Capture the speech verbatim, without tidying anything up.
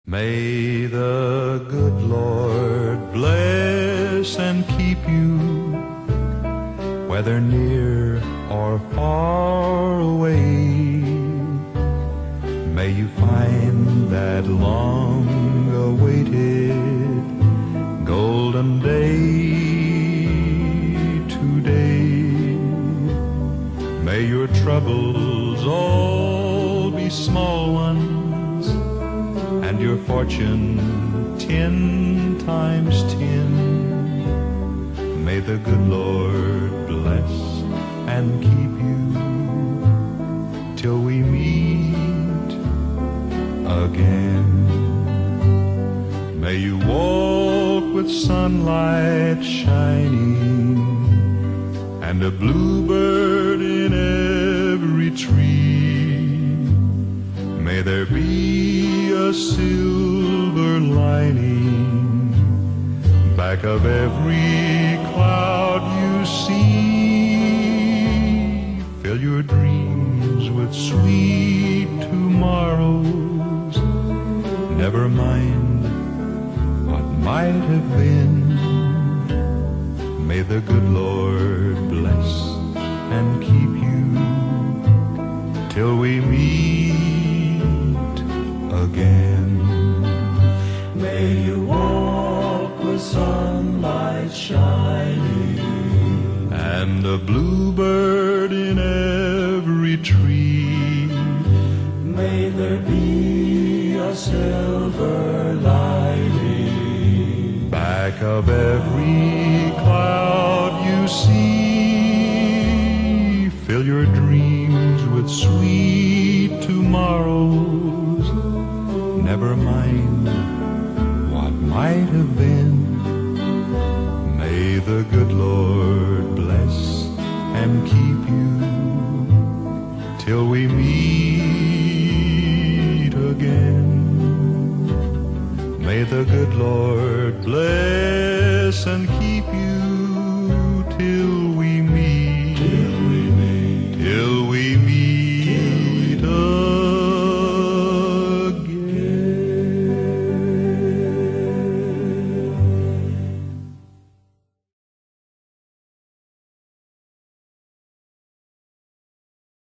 May the good Lord bless and keep you, whether near or far away. May you find that long-awaited golden day today. May your troubles all be small ones, and your fortune ten times ten. May the good Lord bless and keep you till we meet again. May you walk with sunlight shining and a bluebird in every tree. May there be a silver lining back of every cloud you see. Fill your dreams with sweet tomorrows. Never mind what might have been. May the good Lord bless and keep you till we meet again. May you walk with sunlight shining and a bluebird in every tree. May there be a silver lining back of every cloud you see. Fill your dreams with sweet tomorrows. Never mind what might have been. May the good Lord bless and keep you till we meet again. May the good Lord bless and keep you till we meet